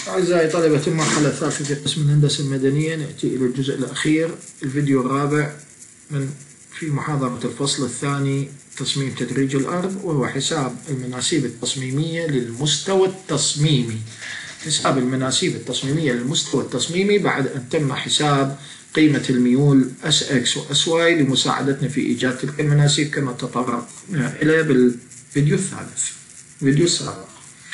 أعزائي طلبة المرحلة الثالثة في قسم الهندسة المدنية، نأتي إلى الجزء الأخير الفيديو الرابع في محاضرة الفصل الثاني تصميم تدريج الأرض، وهو حساب المناسيب التصميمية للمستوى التصميمي. حساب المناسيب التصميمية للمستوى التصميمي بعد أن تم حساب قيمة الميول SX و SY لمساعدتنا في إيجاد تلك المناسيب كما تطرقنا إليه بالفيديو الثالث الفيديو السابق.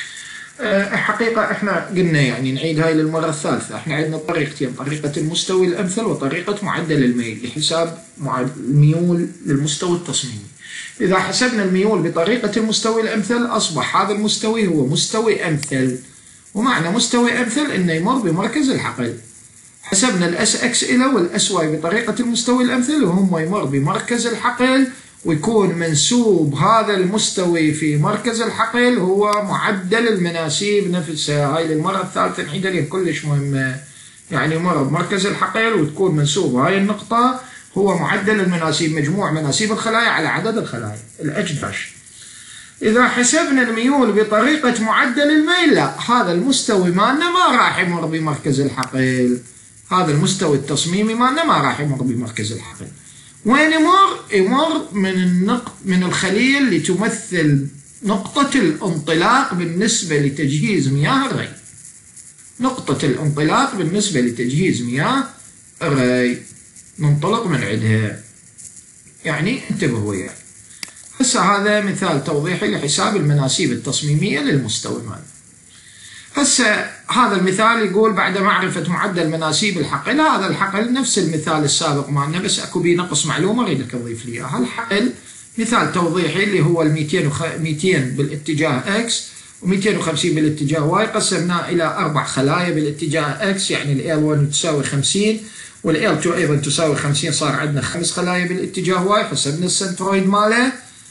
الحقيقة احنا قلنا يعني نعيد هاي للمرة الثالثة، احنا عندنا طريقتين، طريقة المستوي الأمثل وطريقة معدل الميل لحساب الميول للمستوى التصميمي. إذا حسبنا الميول بطريقة المستوي الأمثل أصبح هذا المستوي هو مستوي أمثل، ومعنى مستوي أمثل إنه يمر بمركز الحقل. حسبنا الأس إكس إلى والأس واي بطريقة المستوي الأمثل وهم يمر بمركز الحقل، ويكون منسوب هذا المستوي في مركز الحقل هو معدل المناسيب نفسها. هاي للمرة الثالثة نعيدها لأن كلش مهمة، يعني يمر بمركز الحقل وتكون منسوب هاي النقطة هو معدل المناسيب، مجموع مناسيب الخلايا على عدد الخلايا الاتش داش. إذا حسبنا الميول بطريقة معدل الميل، لا، هذا المستوي مالنا ما راح يمر بمركز الحقل، هذا المستوي التصميمي مالنا ما راح يمر بمركز الحقل. وين يمر؟ يمر من الخلية اللي تمثل نقطة الانطلاق بالنسبة لتجهيز مياه الري. نقطة الانطلاق بالنسبة لتجهيز مياه الري ننطلق من عندها، يعني انتبهوا وياي. هسه هذا مثال توضيحي لحساب المناسيب التصميمية للمستوى مالنا. هسه هذا المثال يقول بعد معرفة معدل مناسيب الحقل، هذا الحقل نفس المثال السابق مالنا بس اكو بيه نقص معلومة اريدك تضيف لي اياها. الحقل مثال توضيحي اللي هو ال 200 بالاتجاه اكس و250 بالاتجاه واي، قسمناه الى 4 خلايا بالاتجاه اكس، يعني ال L1 تساوي 50 وال L2 ايضا تساوي 50، صار عندنا 5 خلايا بالاتجاه واي. حسبنا السنترويد ماله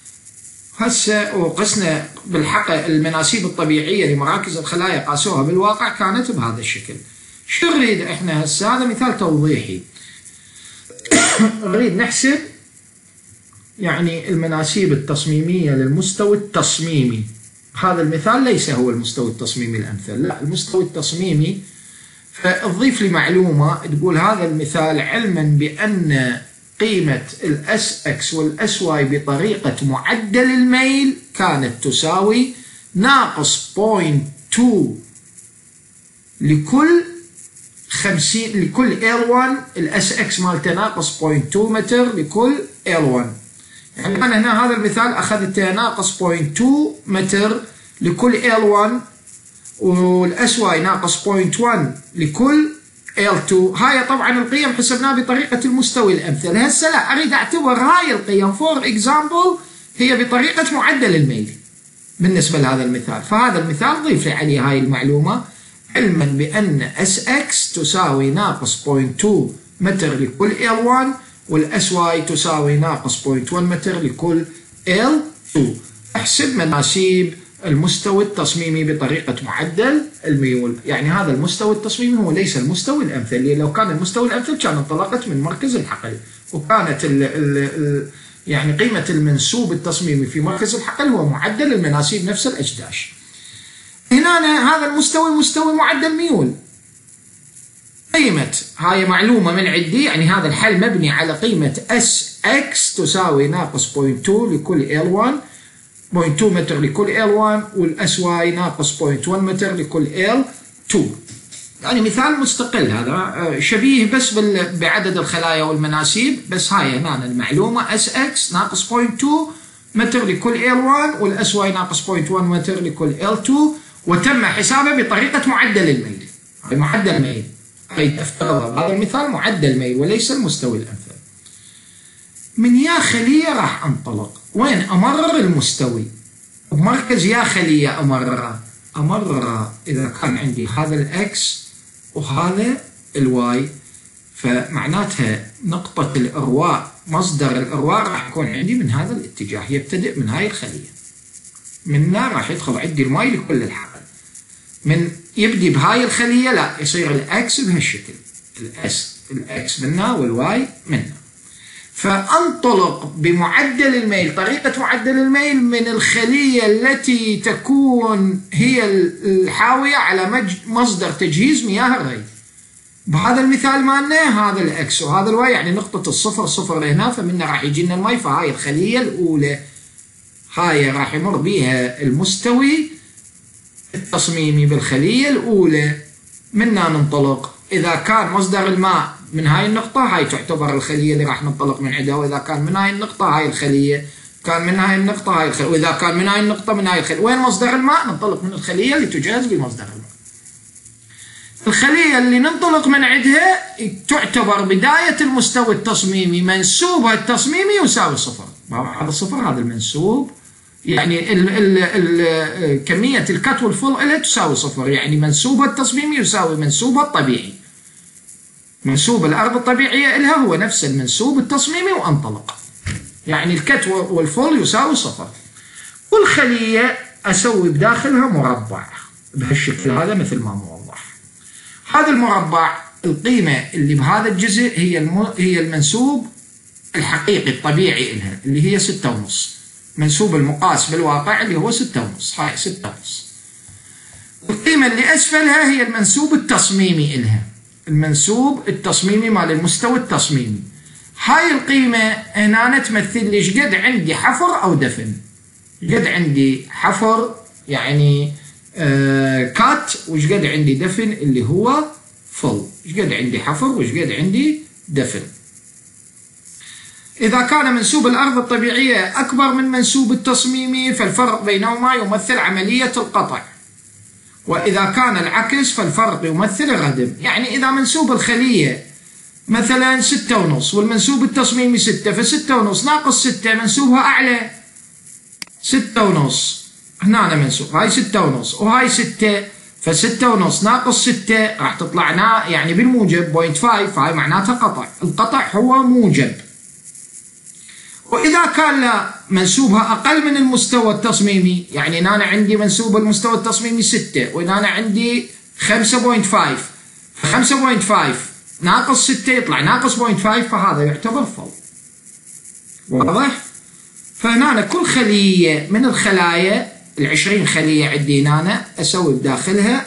هسه وقسنا بالحقل المناسيب الطبيعية لمراكز الخلايا قاسوها بالواقع كانت بهذا الشكل. شو نريد احنا هسه؟ هذا مثال توضيحي. نريد نحسب يعني المناسيب التصميمية للمستوى التصميمي. هذا المثال ليس هو المستوى التصميمي الأمثل، لا، المستوى التصميمي. فتضيف لي معلومة تقول هذا المثال علما بأن قيمة الأس إكس والأس واي بطريقة معدل الميل كانت تساوي ناقص 0.2 لكل 50 لكل L1. الأس إكس مالته ناقص 0.2 متر لكل L1، يعني أنا هنا هذا المثال أخذته ناقص 0.2 متر لكل L1 والأس واي ناقص 0.1 لكل L2. هاي طبعا القيم حسبناها بطريقة المستوي الأمثل. هسه لا، أريد أعتبر هاي القيم فور إكزامبل هي بطريقة معدل الميل بالنسبة لهذا المثال. فهذا المثال ضيف لي عليه هاي المعلومة علما بأن SX تساوي ناقص 0.2 متر لكل L1 والأس واي تساوي ناقص 0.1 متر لكل L2. أحسب مناسيب المستوى التصميمي بطريقة معدل الميول، يعني هذا المستوى التصميمي هو ليس المستوى الأمثل، لأن لو كان المستوى الأمثل كان انطلقت من مركز الحقل وكانت يعني قيمة المنسوب التصميمي في مركز الحقل هو معدل المناسيب نفس الاتش داش. هنا هذا المستوى مستوى معدل ميول. قيمة هاي معلومة من عندي، يعني هذا الحل مبني على قيمة اس اكس تساوي ناقص 0.2 لكل L1، 0.2 متر لكل L1 والأس واي ناقص 0.1 متر لكل L2. يعني مثال مستقل هذا، شبيه بس بعدد الخلايا والمناسيب، بس هاي هنا المعلومة اس اكس ناقص 0.2 متر لكل L1 والأس واي ناقص 0.1 متر لكل L2، وتم حسابه بطريقة معدل الميل. معدل الميل أريد أفترض هذا المثال معدل ميل وليس المستوى الأمثل. من يا خلية راح أنطلق، وين أمرر المستوي؟ بمركز يا خلية أمرر إذا كان عندي هذا الإكس وهذا الواي، فمعناتها نقطة الإرواء، مصدر الإرواء راح يكون عندي من هذا الاتجاه، يبتدئ من هاي الخلية، منها راح يدخل عندي الماء لكل الحقل. من يبدي بهاي الخلية لا، يصير الإكس بهالشكل، الإكس منها والواي منها. فأنطلق بمعدل الميل، طريقة معدل الميل من الخلية التي تكون هي الحاوية على مصدر تجهيز مياه الري. بهذا المثال مالنا هذا الإكس وهذا الواي، يعني نقطة الصفر صفر هنا، فمنها راح يجي لنا المي. فهاي الخلية الأولى هاي راح يمر بها المستوي التصميمي بالخلية الأولى. منها ننطلق، إذا كان مصدر الماء من هاي النقطة هاي تعتبر الخلية اللي راح ننطلق من عندها، وإذا كان من هاي النقطة هاي الخلية، كان من هاي النقطة هاي الخلية، وإذا كان من هاي النقطة من هاي الخلية. وين مصدر الماء؟ ننطلق من الخلية اللي تجهز بمصدر الماء. الخلية اللي ننطلق من عندها تعتبر بداية المستوى التصميمي، منسوبها التصميمي يساوي صفر. هذا الصفر هذا المنسوب، يعني كمية الكت والفل لها تساوي صفر، يعني منسوبها التصميمي يساوي منسوبها الطبيعي. منسوب الأرض الطبيعية لها هو نفس المنسوب التصميمي، وأنطلق يعني الكت والفل يساوي صفر. والخلية أسوي بداخلها مربع بهالشكل هذا مثل ما موضح. هذا المربع القيمة اللي بهذا الجزء هي المنسوب الحقيقي الطبيعي لها اللي هي 6.5. منسوب المقاس بالواقع اللي هو 6.5، هاي 6.5. القيمة اللي أسفلها هي المنسوب التصميمي لها، المنسوب التصميمي مال المستوى التصميمي. هاي القيمة هنا تمثل لي شقد عندي حفر أو دفن. شقد عندي حفر يعني كات، وشقد عندي دفن اللي هو فل. شقد عندي حفر وشقد عندي دفن. إذا كان منسوب الأرض الطبيعية أكبر من منسوب التصميمي فالفرق بينهما يمثل عملية القطع، وإذا كان العكس فالفرق يمثل الردم. يعني إذا منسوب الخلية مثلا 6.5 والمنسوب التصميمي 6، ف6.5 ناقص 6 منسوبها أعلى. 6.5 هنا منسوب، هاي 6.5 وهاي 6، ف6.5 ناقص 6 راح تطلع يعني بالموجب 0.5، هاي معناتها قطع. القطع هو موجب. وإذا كان لا منسوبها أقل من المستوى التصميمي، يعني أنا عندي منسوب المستوى التصميمي 6 وأنا عندي 5.5، ف5.5 ناقص 6 يطلع ناقص 0.5، فهذا يعتبر فل. واضح؟ فهنا كل خلية من الخلايا 20 خلية عندي هنا أسوي بداخلها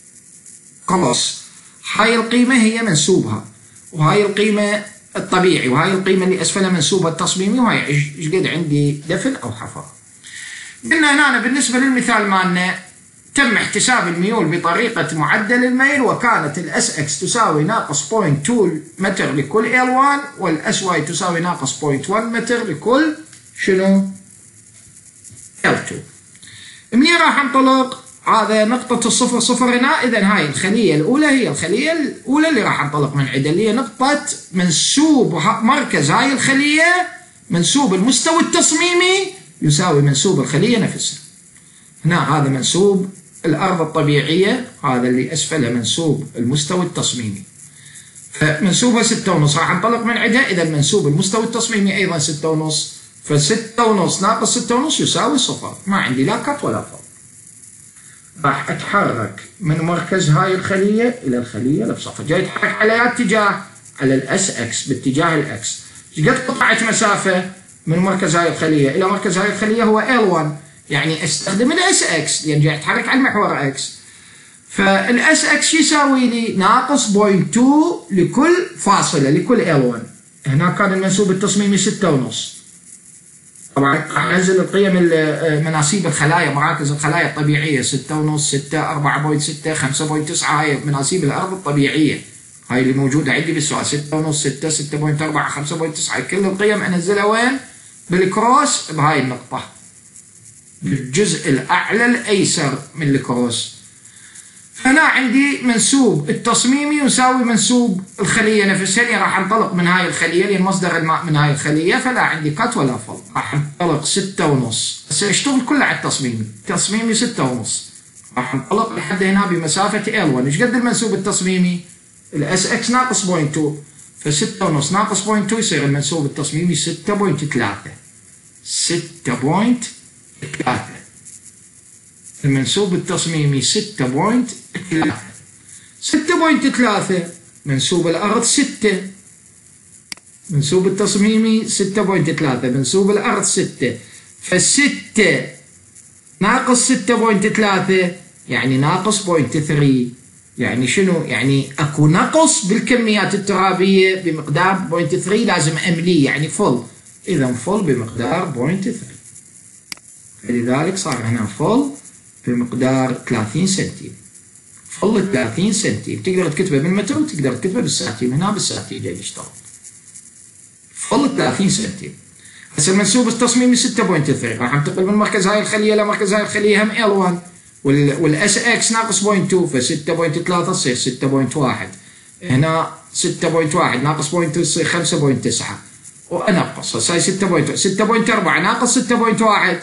قوس. هاي القيمة هي منسوبها، وهاي القيمة الطبيعي، وهاي القيمة اللي أسفلها منسوبها التصميمي، وهاي ايش قد عندي دفن أو حفر. قلنا هنا بالنسبة للمثال مالنا تم احتساب الميول بطريقة معدل الميل، وكانت الاس اكس تساوي ناقص 0.2 متر لكل L1، والاس واي تساوي ناقص 0.1 متر لكل شنو؟ L2. منين راح انطلق؟ هذا نقطة الصفر صفر هنا، إذا هاي الخلية الأولى هي الخلية الأولى اللي راح انطلق من عندها، اللي هي نقطة منسوب مركز هاي الخلية، منسوب المستوى التصميمي يساوي منسوب الخلية نفسها. هنا هذا منسوب الأرض الطبيعية، هذا اللي أسفلها منسوب المستوى التصميمي، فمنسوبها 6.5 راح انطلق من عندها، إذا منسوب المستوى التصميمي أيضا 6.5، ف6.5 ناقص 6.5 يساوي صفر. ما عندي لا كت ولا فل. راح أتحرك من مركز هاي الخلية إلى الخلية اللي بصفر، جاي أتحرك على أي اتجاه؟ على الأس إكس، باتجاه الإكس. قد قطعت مسافة من مركز هاي الخلية إلى مركز هاي الخلية هو L1، يعني استخدم الاس اكس لان جاي اتحرك على المحور اكس، فالاس اكس يساوي لي ناقص 0.2 لكل فاصله لكل L1. هنا كان المنسوب التصميمي 6.5. طبعا راح انزل القيم مناسيب الخلايا، مراكز الخلايا الطبيعيه 6.5 6 4.6 5.9، هاي مناسيب الارض الطبيعيه، هاي اللي موجوده عندي بالسؤال 6.5 6 6.4 5.9. كل القيم انزلها وين؟ بالكروس بهاي النقطه، بالجزء الأعلى الأيسر من الكروس. فهنا عندي منسوب التصميمي يساوي منسوب الخلية نفسها، اللي راح انطلق من هاي الخلية لأن مصدر الماء من هاي الخلية، فلا عندي كت ولا فل. راح انطلق 6.5، بس اشتغل كله على التصميمي، تصميمي 6.5، راح انطلق لحد هنا بمسافة L1. ايش قد المنسوب التصميمي؟ الاس اكس ناقص 0.2، ف6.5 ناقص 0.2 يصير المنسوب التصميمي 6.3. 6.3 المنسوب التصميمي 6.3 منسوب الأرض 6، منسوب التصميمي 6.3، منسوب الأرض 6، ف6 ناقص 6.3 يعني ناقص 0.3. يعني شنو؟ يعني اكو نقص بالكميات الترابية بمقدار 0.3 لازم امليه، يعني فل. اذا فل بمقدار 0.3، فلذلك صار هنا فل بمقدار 30 سنتيم. فل 30 سنتيم تقدر تكتبه بالمتر وتقدر تكتبه بالسنتيم، هنا بالسنتيم جاي يشتغل. فل 30 سنتيم. هسه المنسوب التصميمي 6.3، راح انتقل من مركز هاي الخلية الى مركز هاي الخلية هم L1، والاس اكس ناقص 0.2، ف 6.3 تصير 6.1. هنا 6.1 ناقص 0.2 تصير 5.9، وانقص هسه هاي 6.4 ناقص 6.1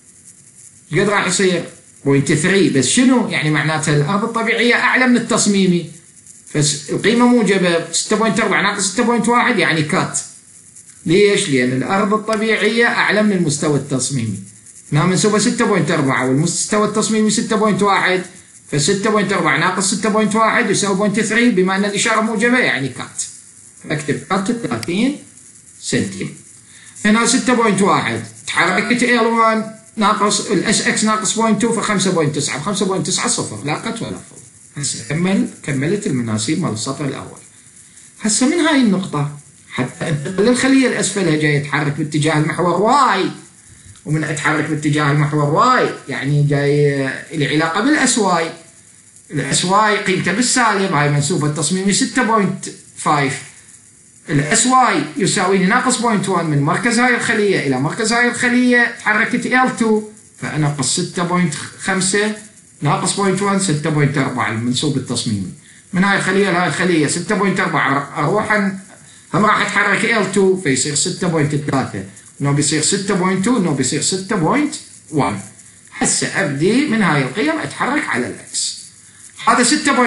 قد راح يصير 0.3. بس شنو يعني؟ معناتها الارض الطبيعية اعلى من التصميمي، فالقيمة موجبة 6.4 ناقص 6.1 يعني كات. ليش؟ لأن الأرض الطبيعية أعلى من المستوى التصميمي. هنا منسوبة 6.4 والمستوى التصميمي 6.1، ف 6.4 ناقص 6.1 يساوي 0.3، بما أن الإشارة موجبة يعني كات. فأكتب كات 30 سنتيم. هنا 6.1 تحركت L1 ناقص الاس اكس ناقص 0.2، ف 5.9، 5.9 صفر، لا كات ولا فل. هسه كملت المناسيب مال السطر الأول. هسه من هاي النقطة حتى انتقل للخلية الأسفلها جاي يتحرك باتجاه المحور واي، ومن اتحرك باتجاه المحور واي يعني جاي له علاقة بالاس واي. الاس واي قيمته بالسالب، هاي منسوبة التصميمي 6.5، الاس واي يساوي لي ناقص 0.1 من مركز هاي الخلية إلى مركز هاي الخلية، تحركت L2 فأنقص 6.5 ناقص 0.1 6.4 المنسوب التصميمي. من هاي الخلية لهاي الخلية 6.4 أروح هم راح اتحرك L2 فيصير 6.3، انه بيصير 6.2، انه بيصير 6.1. هسه ابدي من هاي القيم اتحرك على الاكس. هذا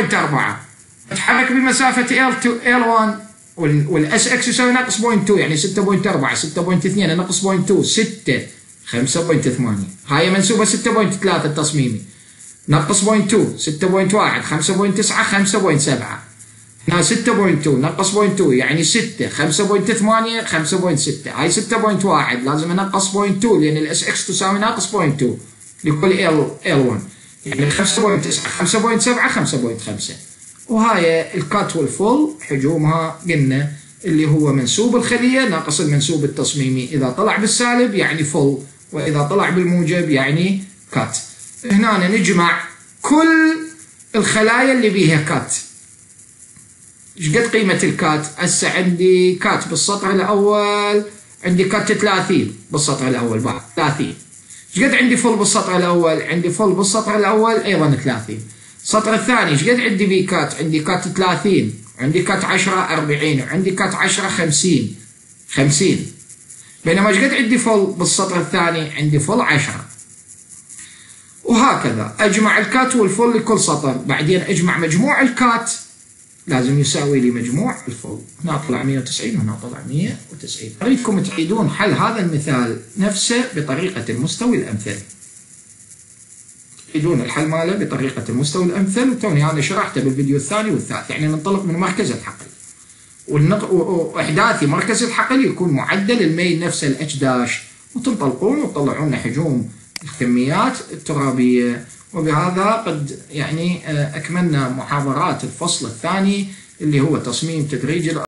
6.4 اتحرك بمسافة L1 والاس اكس يساوي ناقص 0.2 يعني 6.4 6.2 ناقص 0.2 6 5.8. هاي منسوبة 6.3 التصميمي ناقص 0.2 6.1 5.9 5.7. هنا 6.2 نقص 0.2 يعني 6 5.8 5.6. هاي 6.1 لازم انقص 0.2 لان الاس اكس تساوي ناقص 0.2 لكل L1 يعني 5.9 5.7 5.5. وهاي الكات والفول حجومها قلنا اللي هو منسوب الخلية ناقص المنسوب التصميمي، إذا طلع بالسالب يعني فول وإذا طلع بالموجب يعني كات. هنا نجمع كل الخلايا اللي بيها كات. ايش قد قيمة الكات؟ هسه عندي كات بالسطر الأول، عندي كات 30 بالسطر الأول بعد 30. ايش قد عندي فل بالسطر الأول؟ عندي فل بالسطر الأول أيضا 30. السطر الثاني ايش قد عندي بيه كات؟ عندي كات 30 وعندي كات 10 40 وعندي كات 10 50. بينما ايش قد عندي فل بالسطر الثاني؟ عندي فل 10. وهكذا اجمع الكات والفل لكل سطر، بعدين اجمع مجموع الكات لازم يساوي لي مجموع الفول. هنا طلع 190 وهنا طلع 190. اريدكم تعيدون حل هذا المثال نفسه بطريقة المستوي الأمثل. تعيدون الحل ماله بطريقة المستوي الأمثل، وتوني أنا شرحته بالفيديو الثاني والثالث. يعني ننطلق من مركز الحقل وإحداثي مركز الحقل يكون معدل الميل نفسه الاتش داش، وتنطلقون وتطلعون حجوم الكميات الترابية. وبهذا قد يعني أكملنا محاضرات الفصل الثاني اللي هو تصميم تدريجي